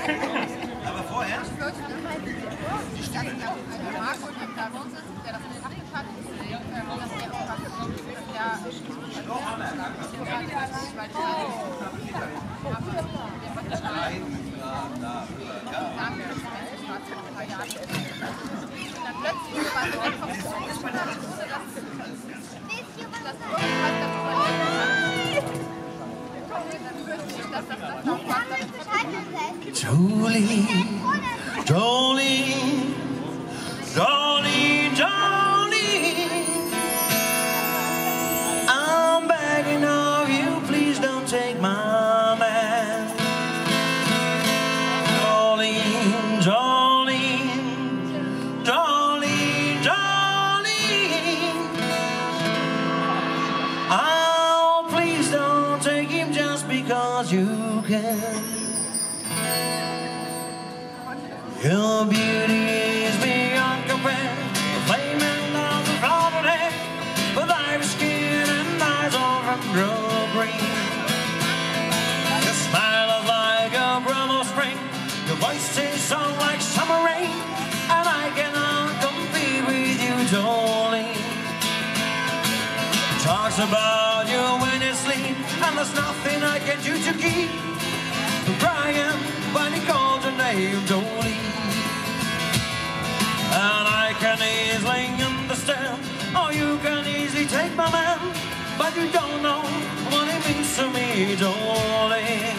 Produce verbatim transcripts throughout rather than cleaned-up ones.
Aber vorher? Die Stadt, der Marco, der da bei uns ist, der das in den Tag hat, dass der auch was, Jolene, Jolene, Jolene, Jolene, I'm begging of you, please don't take my man. Jolene, Jolene, Jolene, Jolene, oh, please don't take him just because you can. Your beauty is beyond compare, the flaming of the flowered hair, with ivory skin and eyes all from grove green. Your smile is like a breath of spring, your voice is song like summer rain, and I cannot compete with you, Jolene. Talks about you when you sleep, and there's nothing I can do to keep from crying when he calls your name, Jolene. And I can easily understand, oh, you can easily take my man, but you don't know what it means to me, Jolene.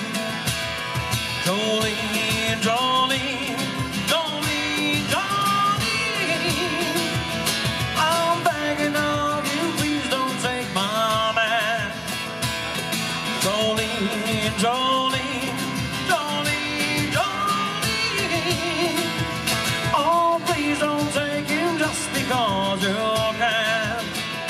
Jolene, Jolene, Jolene, Jolene, I'm begging of you, please don't take my man. Jolene, Jolene, Jolene, Jolene, oh, please don't take him just because you can.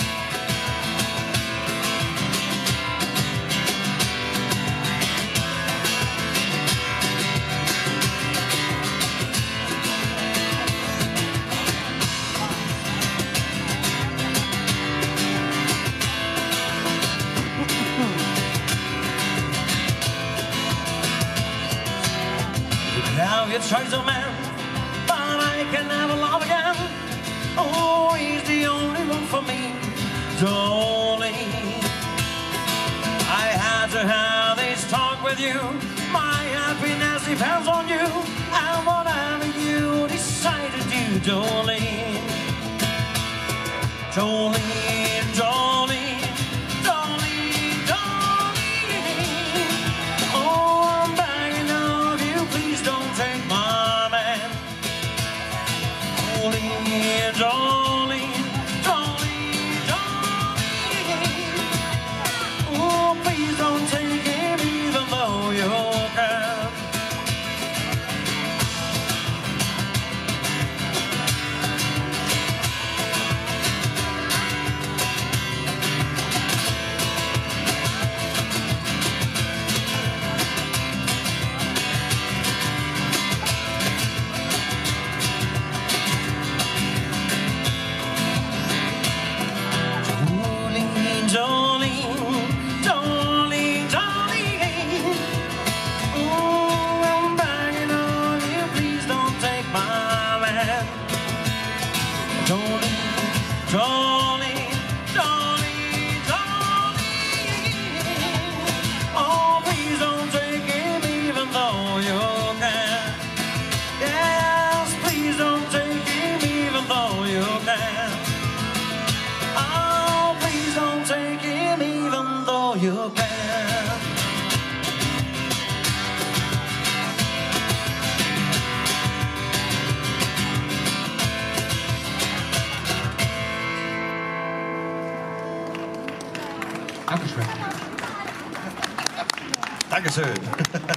You can have your choice of man, but I can never love again. Oh, he's the only one for me, Jolene. I had to have this talk with you, my happiness depends on you, and whatever you decide to do, Jolene. Jolene, Jolene, Jolene, Jolene, oh, I'm begging of you, please don't take my man. Jolene, Jolene, Jolene, Jolene, oh, please don't take him even though you can. Jolene, Jolene, Jolene, oh, I'm begging on you, please don't take my man. Jolene, Jolene, Jolene, Jolene, oh, please don't take him even though you can. Yes, please don't take him even though you can. Oh, please don't take him even though you can. Dankeschön. Dankeschön.